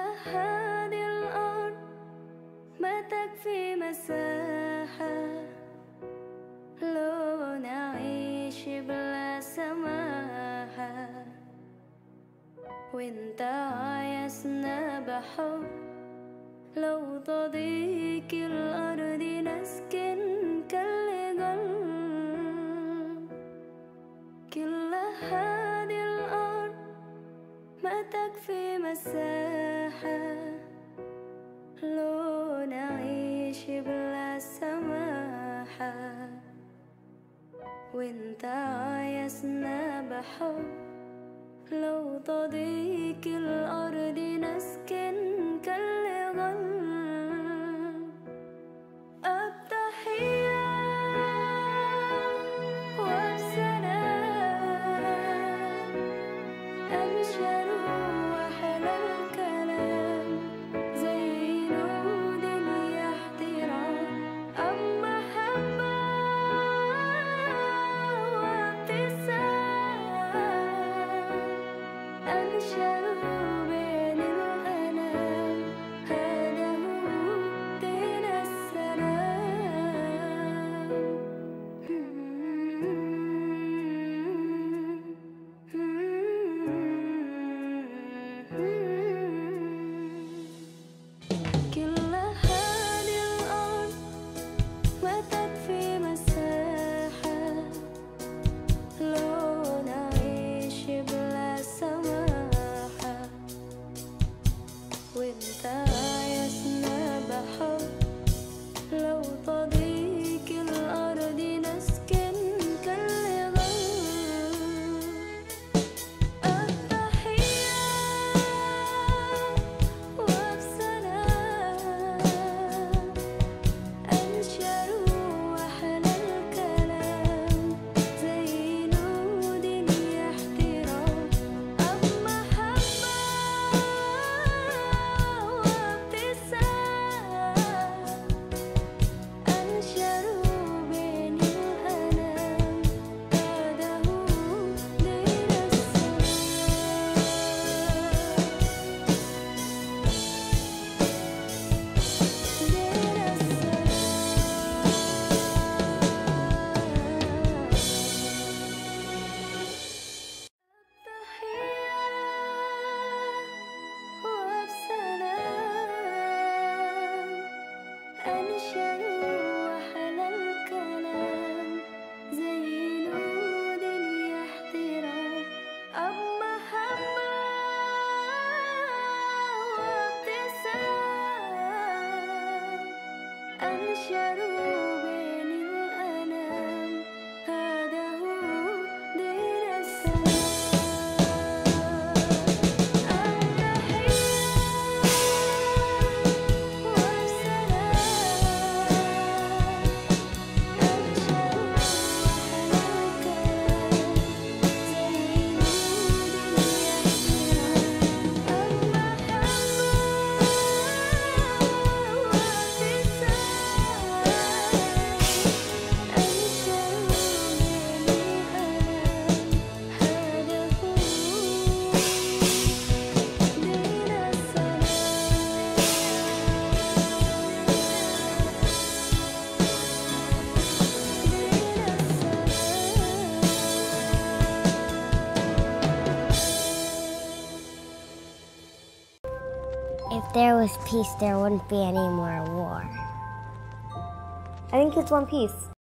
هذه الأرض ما تكفي مساحة لو نعيش بلا سماحة، وانت عايزنا بحب لو تضيق الأرض نسكن كالجل. كل هذه الأرض ما تكفي مساحة لو نعيش بلا سماحة، وانت عايزنا بحب لو تضيق الأرض نسكن كالغل. التحية والسلام أبشر وأحلى الكلام زي نود احترام، أما محبة وابتسام أنشر بين الأنام، هذا هو دين السلام. كل هذه الأرض ما تكفي مساحة لو نعيش بلا سماحة، وانت عايزنا بحب لو تضيق الأرض نسكن كالغل. التحية وبسلام أنشر وأحلى الكلام زي نود احترام، أما محبة وابتسام أنشر بين الأنام، هذا هو دين أنشر وأحلى الكلام زي نود احترام، أما محبة وابتسام أنشر بين الأنام، هذا هو دين السلام. التحية If there was peace, there wouldn't be any more war. I think it's One Piece.